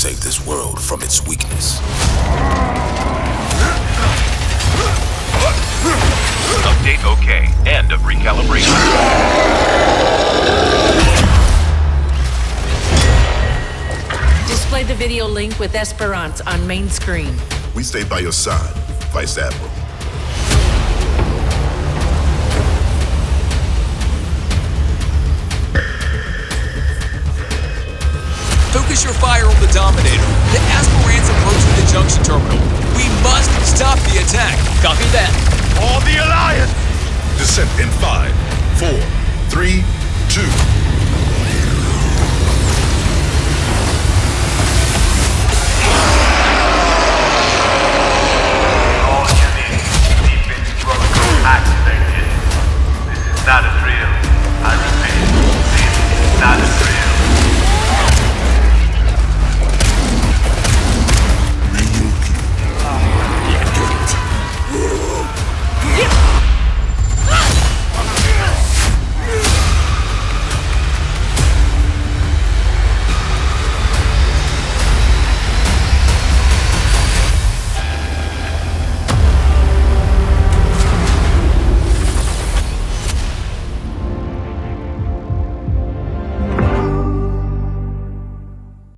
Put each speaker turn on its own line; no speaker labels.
save this world from its weakness.
Update OK. End of recalibration.
Display the video link with Espérance on main screen.
We stay by your side, Vice Admiral.
Focus your fire on the Dominator. The Espérance approaching the junction terminal. We must stop the attack. Copy that.
For the Alliance!
Descent in 5, 4, 3, 2,